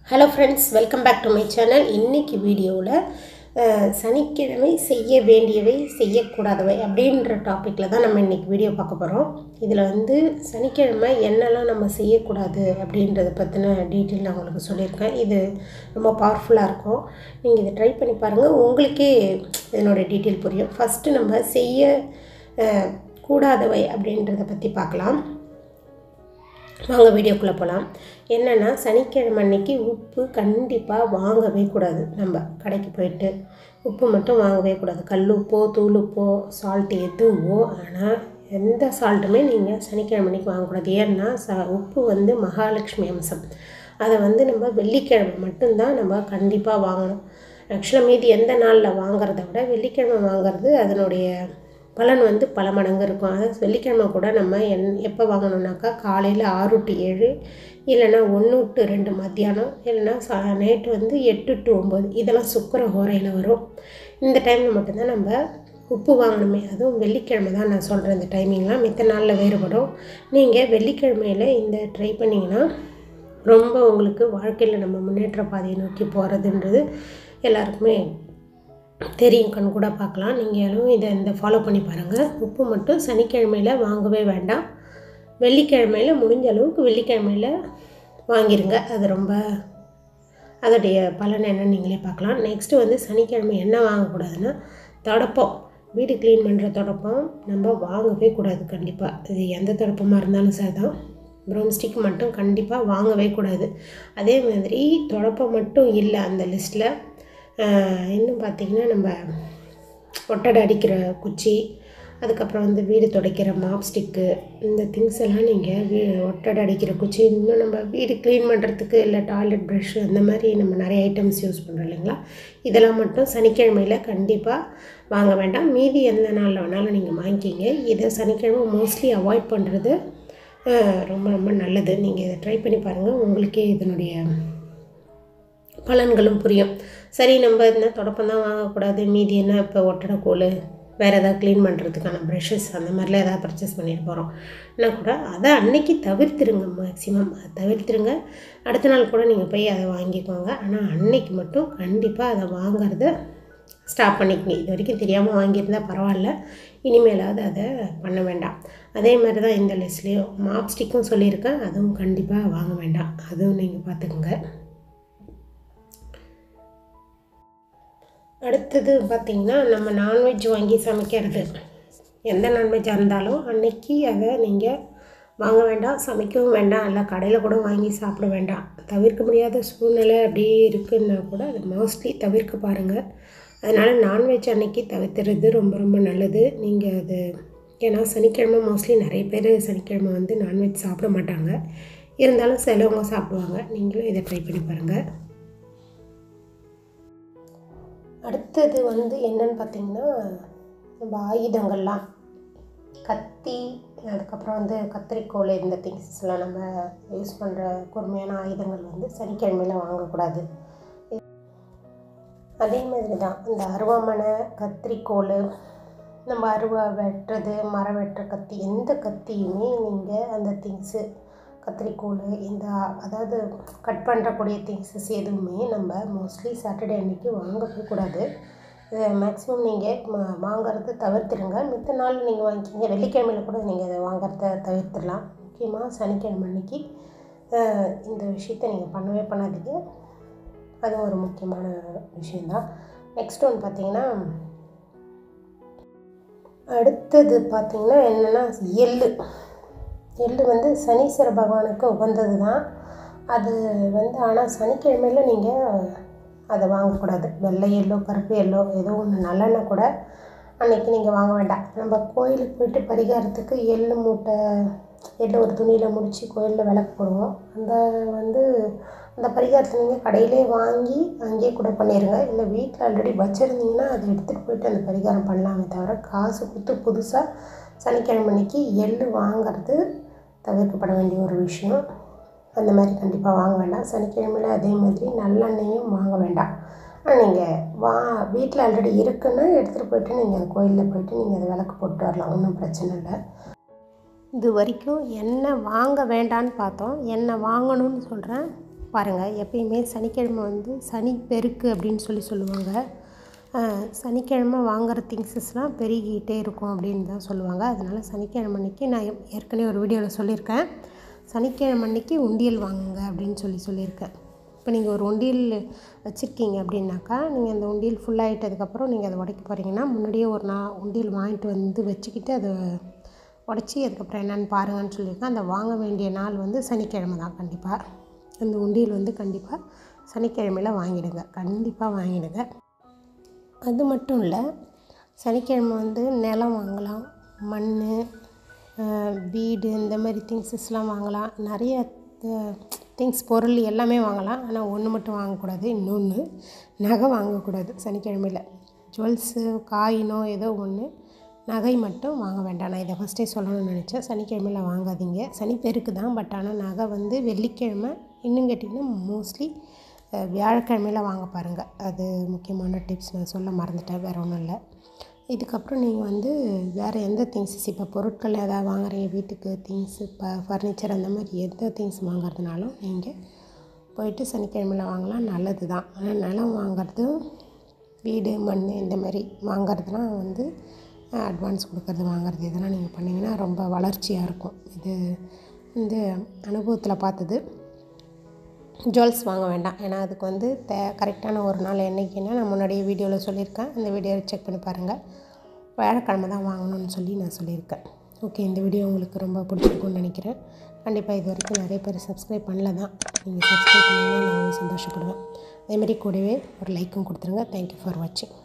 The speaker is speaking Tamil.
Hello friends, welcome back to my channel. இன்னைக்கு வீடியோவில் சனிக்கிழமை செய்ய வேண்டியவை செய்யக்கூடாதவை அப்படின்ற டாப்பிக்கில் தான் நம்ம இன்றைக்கி வீடியோ பார்க்க போகிறோம். இதில் வந்து சனிக்கிழமை என்னெல்லாம் நம்ம செய்யக்கூடாது அப்படின்றத பற்றின டீட்டெயில் நான் உங்களுக்கு சொல்லியிருக்கேன். இது ரொம்ப பவர்ஃபுல்லாக இருக்கும். நீங்கள் இதை ட்ரை பண்ணி பாருங்கள், உங்களுக்கே இதனோட டீட்டெயில் புரியும். ஃபஸ்ட்டு நம்ம செய்ய கூடாதவை அப்படின்றத பற்றி பார்க்கலாம். வாங்க வீடியோக்குள்ளே போகலாம். என்னென்னா, சனிக்கிழமை அன்னைக்கு உப்பு கண்டிப்பாக வாங்கவே கூடாது. நம்ம கடைக்கு போயிட்டு உப்பு மட்டும் வாங்கவே கூடாது. கல் உப்போ தூள் உப்போ சால்ட்டு எதுவோ, ஆனால் எந்த சால்ட்டுமே நீங்கள் சனிக்கிழமை அன்னைக்கு வாங்கக்கூடாது. ஏன்னா உப்பு வந்து மகாலட்சுமி அம்சம். அதை வந்து நம்ம வெள்ளிக்கிழமை மட்டும்தான் நம்ம கண்டிப்பாக வாங்கணும். ஆக்சுவலாக மீதி எந்த நாளில் வாங்கிறத விட வெள்ளிக்கிழமை வாங்கிறது அதனுடைய பலன் வந்து பல மடங்கு இருக்கும். அது வெள்ளிக்கிழமை கூட நம்ம எப்போ வாங்கணுன்னாக்கா காலையில் 6 to 7, இல்லைன்னா 1 to 2 மத்தியானம், இல்லைன்னா நைட்டு வந்து 8 to 9, இதெல்லாம் சுக்கிர ஹோரையில் வரும். இந்த டைமில் மட்டும்தான் நம்ம உப்பு வாங்கணுமே. அதுவும் வெள்ளிக்கிழமை தான் நான் சொல்கிறேன். இந்த டைமிங்லாம் மித்த நாளில் வேறுபடும். நீங்கள் வெள்ளிக்கிழமையில் இந்த ட்ரை பண்ணிங்கன்னா ரொம்ப உங்களுக்கு வாழ்க்கையில் நம்ம முன்னேற்ற பாதையை நோக்கி போகிறதுன்றது எல்லாருக்குமே தெரியும். கண் கூட பார்க்கலாம். நீங்களும் இதை ஃபாலோ பண்ணி பாருங்கள். உப்பு மட்டும் சனிக்கிழமையில் வாங்கவே வேண்டாம். வெள்ளிக்கிழமையில் முடிஞ்ச அளவுக்கு வெள்ளிக்கிழமையில் வாங்கிடுங்க. அது ரொம்ப அதோடைய பலன் என்னன்னு நீங்களே பார்க்கலாம். நெக்ஸ்ட்டு வந்து சனிக்கிழமை என்ன வாங்கக்கூடாதுன்னா, தொடப்பம், வீடு க்ளீன் பண்ணுற தொடப்பம் நம்ம வாங்கவே கூடாது. கண்டிப்பாக இது எந்த தொடப்பமாக இருந்தாலும் சரி தான். ப்ரௌன் ஸ்டிக் மட்டும் கண்டிப்பாக வாங்கவே கூடாது. அதே மாதிரி தொடப்பம் மட்டும் இல்லை அந்த லிஸ்ட்டில். இன்னும் பார்த்திங்கன்னா, நம்ம ஒட்டடை அடிக்கிற குச்சி, அதுக்கப்புறம் வந்து வீடு துடைக்கிற மாப் ஸ்டிக்கு, இந்த திங்ஸ் எல்லாம் நீங்கள் ஒட்டடை அடிக்கிற குச்சி, இன்னும் நம்ம வீடு க்ளீன் பண்ணுறதுக்கு இல்லை டாய்லெட் ப்ரஷ்ஷு, அந்த மாதிரி நம்ம நிறைய ஐட்டம்ஸ் யூஸ் பண்ணுறோம் இல்லைங்களா, இதெல்லாம் மட்டும் சனிக்கிழமையில் கண்டிப்பாக வாங்க வேண்டாம். மீதி எந்த நாளில் வேணாலும் நீங்கள் வாங்கிக்கிங்க. இதை சனிக்கிழமை மோஸ்ட்லி அவாய்ட் பண்ணுறது ரொம்ப ரொம்ப நல்லது. நீங்கள் இதை ட்ரை பண்ணி பாருங்கள், உங்களுக்கே இதனுடைய பலன்களும் புரியும். சரி, நம்ம என்ன தொடப்பம் தான் வாங்கக்கூடாது, மீதி என்ன இப்போ ஒட்டடை கோல், வேறு எதாவது க்ளீன் பண்ணுறதுக்கான ப்ரெஷ்ஷஸ் அந்த மாதிரிலாம் எதாவது பர்ச்சேஸ் பண்ணிட்டு போகிறோம்னா கூட அதை அன்னைக்கு தவிர்த்துருங்க. மேக்ஸிமம் அதை தவிர்த்துருங்க. அடுத்த நாள் கூட நீங்கள் போய் அதை வாங்கிக்கோங்க. ஆனால் அன்னைக்கு மட்டும் கண்டிப்பாக அதை வாங்கிறத ஸ்டாப் பண்ணிக்கங்க. இது வரைக்கும் தெரியாமல் வாங்கியிருந்தால் பரவாயில்ல, இனிமேலாவது அதை பண்ண வேண்டாம். அதே மாதிரி தான் இந்த லிஸ்ட்லேயும் மாப் ஸ்டிக்கும் சொல்லியிருக்கேன், அதுவும் கண்டிப்பாக வாங்க வேண்டாம். அதுவும் நீங்கள் பார்த்துக்குங்க. அடுத்தது பார்த்திங்கன்னா, நம்ம நான்வெஜ் வாங்கி சமைக்கிறது, எந்த நான்வெஜ்ஜாக இருந்தாலும் அன்னைக்கு அதை நீங்கள் வாங்க வேண்டாம், சமைக்கவும் வேண்டாம், இல்லை கடையில் கூட வாங்கி சாப்பிட வேண்டாம். தவிர்க்க முடியாத சூழ்நிலை அப்படியே இருக்குன்னா கூட அதை மோஸ்ட்லி தவிர்க்க பாருங்கள். அதனால் நான்வெஜ் அன்னைக்கு தவிர்த்துறது ரொம்ப ரொம்ப நல்லது. நீங்கள் அது ஏன்னா சனிக்கிழமை மோஸ்ட்லி நிறைய பேர் சனிக்கிழமை வந்து நான்வெஜ் சாப்பிட மாட்டாங்க. இருந்தாலும் சிலவங்க சாப்பிடுவாங்க. நீங்களும் இதை ட்ரை பண்ணி பாருங்கள். அடுத்தது வந்து என்னன்னு பார்த்திங்கன்னா, நம்ம ஆயுதங்கள்லாம், கத்தி, அதுக்கப்புறம் வந்து கத்திரிக்கோல், இந்த திங்ஸ்லாம் நம்ம யூஸ் பண்ணுற கூர்மையான ஆயுதங்கள் வந்து சனிக்கிழமையில் வாங்கக்கூடாது. அதே மாதிரி தான் இந்த அருவாமனை, கத்திரிக்கோல், நம்ம அருவா வெட்டுறது, மரம் வெட்டுற கத்தி, எந்த கத்தியுமே நீங்கள் அந்த திங்ஸு கத்திரிக்கோல், இந்த அதாவது கட் பண்ணுறக்கூடிய திங்ஸஸ் எதுவுமே நம்ம மோஸ்ட்லி சாட்டர்டே அன்றைக்கி வாங்கவே கூடாது. மேக்ஸிமம் நீங்கள் வாங்கிறது தவிர்த்துருங்க. மித்த நாள் நீங்கள் வாங்கிக்கிங்க. வெள்ளிக்கிழமையில் கூட நீங்கள் அதை வாங்கிறத தவிர்த்துடலாம். முக்கியமாக சனிக்கிழமை அன்றைக்கி இந்த விஷயத்தை நீங்கள் பண்ணவே பண்ணாதீங்க. அது ஒரு முக்கியமான விஷயந்தான். நெக்ஸ்ட் ஒன்று பார்த்திங்கன்னா, அடுத்தது பார்த்திங்கன்னா என்னென்னா, எள்ளு வந்து சனீஸ்வர பகவானுக்கு உகந்தது தான். அது வந்து ஆனால் சனிக்கிழமையில் நீங்கள் அதை வாங்கக்கூடாது. வெள்ளை எள்ளோ கருப்பு எள்ளோ ஏதோ ஒன்று நல்லெண்ணெய் கூட அன்றைக்கி நீங்கள் வாங்க வேண்டாம். நம்ம கோயிலுக்கு போய்ட்டு பரிகாரத்துக்கு எள்ளு மூட்டை, எள்ளு ஒரு துணியில் முடித்து கோயிலில் விளக்கு போடுவோம். அந்த பரிகாரத்தை நீங்கள் கடையிலே வாங்கி அங்கேயே கூட பண்ணிடுங்க. இல்லை வீட்டில் ஆல்ரெடி வச்சுருந்தீங்கன்னா அதை எடுத்துகிட்டு போய்ட்டு அந்த பரிகாரம் பண்ணலாமே தவிர காசு கொடுத்து புதுசாக சனிக்கிழமை அன்றைக்கி எள்ளு வாங்கிறது தவிர்க்கப்பட வேண்டிய ஒரு விஷயம். அந்த மாதிரி கண்டிப்பாக வாங்க வேண்டாம். சனிக்கிழமையில் அதே மாதிரி நல்லெண்ணெயும் வாங்க வேண்டாம். ஆனால் நீங்கள் வீட்டில் ஆல்ரெடி இருக்குன்னா எடுத்துகிட்டு போய்ட்டு நீங்கள் அந்த கோயிலில் போய்ட்டு நீங்கள் அதை விளக்கு போட்டு வரலாம், ஒன்றும் பிரச்சனை இல்லை. இது வரைக்கும் எண்ணெய் வாங்க வேண்டான்னு பார்த்தோம். எண்ணெய் வாங்கணும்னு சொல்கிறேன். பாருங்கள், எப்பயுமே சனிக்கிழமை வந்து சனி பெருக்கு அப்படின்னு சொல்லுவாங்க. சனிக்கிழமை வாங்குகிற திங்ஸஸ்லாம் பெருகிக்கிட்டே இருக்கும் அப்படின்னு தான் சொல்லுவாங்க. அதனால் சனிக்கிழமை அன்றைக்கி நான் ஏற்கனவே ஒரு வீடியோவில் சொல்லியிருக்கேன், சனிக்கிழமை அன்றைக்கி உண்டியல் வாங்குங்க அப்படின்னு சொல்லியிருக்கேன். இப்போ நீங்கள் ஒரு உண்டியல் வச்சுருக்கீங்க அப்படின்னாக்கா, நீங்கள் அந்த உண்டியல் ஃபுல்லாகிட்டதுக்கப்புறம் நீங்கள் அதை உடைக்க போகிறீங்கன்னா, முன்னாடியே ஒரு உண்டியல் வாங்கிட்டு வந்து வச்சுக்கிட்டு அதை உடச்சி அதுக்கப்புறம் என்னென்னு பாருங்கன்னு சொல்லியிருக்கேன். அந்த வாங்க வேண்டிய நாள் வந்து சனிக்கிழமை தான். கண்டிப்பாக அந்த உண்டியல் வந்து கண்டிப்பாக சனிக்கிழமையில் வாங்கிடுங்க, கண்டிப்பாக வாங்கிடுங்க. அது மட்டும் இல்லை, சனிக்கிழமை வந்து நிலம் வாங்கலாம், மண், வீடு, இந்த மாதிரி திங்ஸஸ்லாம் வாங்கலாம். நிறைய திங்ஸ், பொருள் எல்லாமே வாங்கலாம். ஆனால் ஒன்று மட்டும் வாங்கக்கூடாது, இன்னொன்று நகை வாங்கக்கூடாது சனிக்கிழமையில். ஜுவல்ஸு, காயினோ ஏதோ ஒன்று, நகை மட்டும் வாங்க வேண்டாம். நான் இதை ஃபஸ்ட்டே சொல்லணும்னு நினச்சேன். சனிக்கிழமையில் வாங்காதீங்க, சனி பெருக்கு தான். பட் ஆனால் நகை வந்து வெள்ளிக்கிழமை, இன்னும் கேட்டிங்கன்னா மோஸ்ட்லி வியாழக்கிழமையில் வாங்க பாருங்கள். அது முக்கியமான டிப்ஸ் நான் சொல்ல மறந்துட்டேன், வேறு ஒன்றும் இல்லை. இதுக்கப்புறம் நீங்கள் வந்து வேறு எந்த திங்ஸஸ், இப்போ பொருட்கள் எதாவது வாங்குறீங்க, வீட்டுக்கு திங்ஸு, ஃபர்னிச்சர், அந்த மாதிரி எந்த திங்ஸ் வாங்குறதுனாலும் நீங்கள் போயிட்டு சனிக்கிழமையில் வாங்கலாம், நல்லது தான். ஆனால் நிலம் வாங்கிறது, வீடு, மண், இந்த மாதிரி வாங்கிறதுலாம் வந்து அட்வான்ஸ் கொடுக்கறது, வாங்கிறது, இதெல்லாம் நீங்கள் பண்ணிங்கன்னா ரொம்ப வளர்ச்சியாக இருக்கும். இது வந்து அனுபவத்தில் பார்த்தது. ஜுவல்ஸ் வாங்க வேண்டாம், ஏன்னா அதுக்கு வந்து கரெக்டான ஒரு நாள் என்றைக்குன்னா நான் முன்னாடியே வீடியோவில் சொல்லியிருக்கேன். அந்த வீடியோவை செக் பண்ணி பாருங்கள். வியாழக்கிழமை தான் வாங்கணும்னு நான் சொல்லியிருக்கேன். ஓகே, இந்த வீடியோ உங்களுக்கு ரொம்ப பிடிச்சிருக்குன்னு நினைக்கிறேன். கண்டிப்பாக இது வரைக்கும் நிறைய பேர் சப்ஸ்கிரைப் பண்ணல தான். நீங்கள் சப்ஸ்கிரைப் பண்ணிங்கன்னா நான் சந்தோஷப்படுவேன். அதேமாதிரி கூடவே ஒரு லைக்கும் கொடுத்துருங்க. தேங்க்யூ ஃபார் வாட்சிங்.